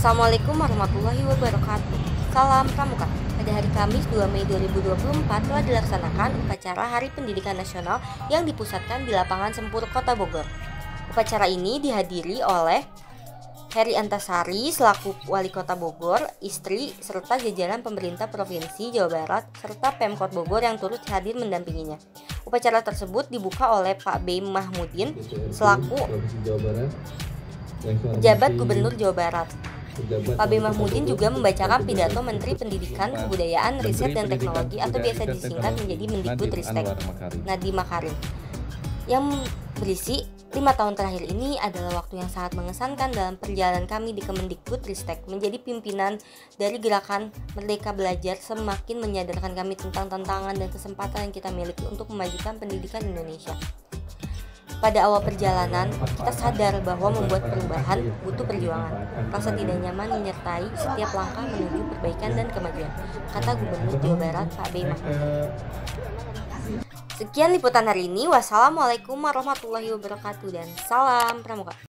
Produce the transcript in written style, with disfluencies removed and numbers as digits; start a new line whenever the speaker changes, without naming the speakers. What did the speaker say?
Assalamualaikum warahmatullahi wabarakatuh. Salam Pramuka. Pada hari Kamis 2 Mei 2024 telah dilaksanakan upacara Hari Pendidikan Nasional yang dipusatkan di Lapangan Sempur, Kota Bogor. Upacara ini dihadiri oleh Heri Antasari selaku Wali Kota Bogor, istri, serta jajaran pemerintah Provinsi Jawa Barat, serta Pemkot Bogor yang turut hadir mendampinginya. Upacara tersebut dibuka oleh Pak B. Mahmudin selaku pejabat Gubernur Jawa Barat. Pak B. Mahmudin juga membacakan pidato Menteri Pendidikan, Kebudayaan, Riset dan Teknologi atau biasa disingkat menjadi Mendikbudristek, Nadiem Makarim, yang berisi 5 tahun terakhir ini adalah waktu yang sangat mengesankan dalam perjalanan kami di Kemendikbudristek. Menjadi pimpinan dari gerakan Merdeka Belajar semakin menyadarkan kami tentang tantangan dan kesempatan yang kita miliki untuk memajukan pendidikan Indonesia. Pada awal perjalanan, kita sadar bahwa membuat perubahan butuh perjuangan. Rasa tidak nyaman menyertai setiap langkah menuju perbaikan dan kemajuan, kata Gubernur Jawa Barat Pak B. Mahmudin. Sekian liputan hari ini. Wassalamualaikum warahmatullahi wabarakatuh dan salam Pramuka.